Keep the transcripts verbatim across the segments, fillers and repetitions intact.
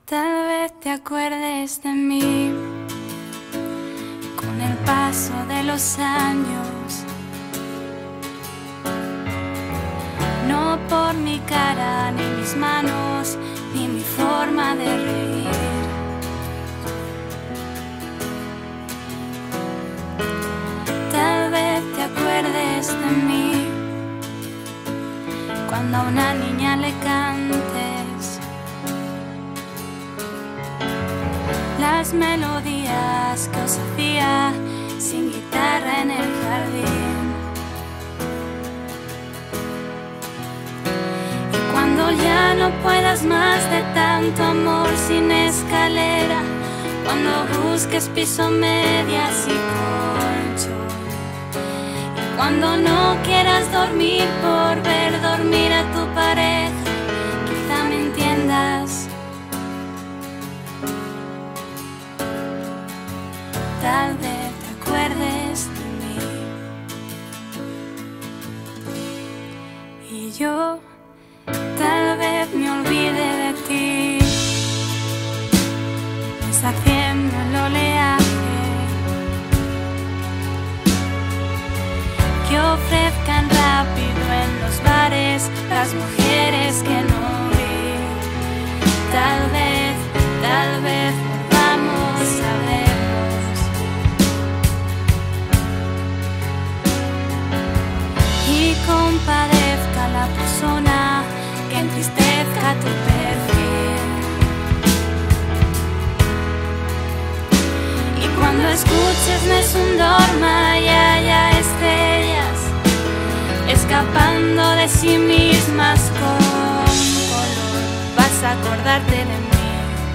Tal vez te acuerdes de mí con el paso de los años, no por mi cara, ni mis manos, ni mi forma de reír. Tal vez te acuerdes de mí cuando a una niña le cantes las melodías que os hacía sin guitarra en el jardín. Y cuando ya no puedas más de tanto amor sin escalera, cuando busques piso, medias y colchón, y cuando no quieras dormir por ver dormir a tu pareja, quizá me entiendas. Tal vez te acuerdes de mí y yo tal vez me olvide de ti, deshaciendo el oleaje que ofrezcan rápido en los bares las mujeres que no vi. Tal vez, tal vez volvamos a ver y compadezca la persona que entristezca tu perfil. Y cuando escuches Nessun Dorma y haya estrellas escapando de sí mismas con color, vas a acordarte de mí.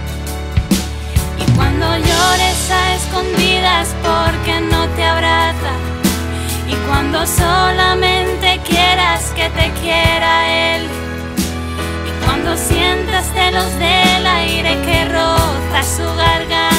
Y cuando llores a escondidas porque no te abraza, y cuando solamente quieras que te quiera él, y cuando sientas celos del aire que roza su garganta,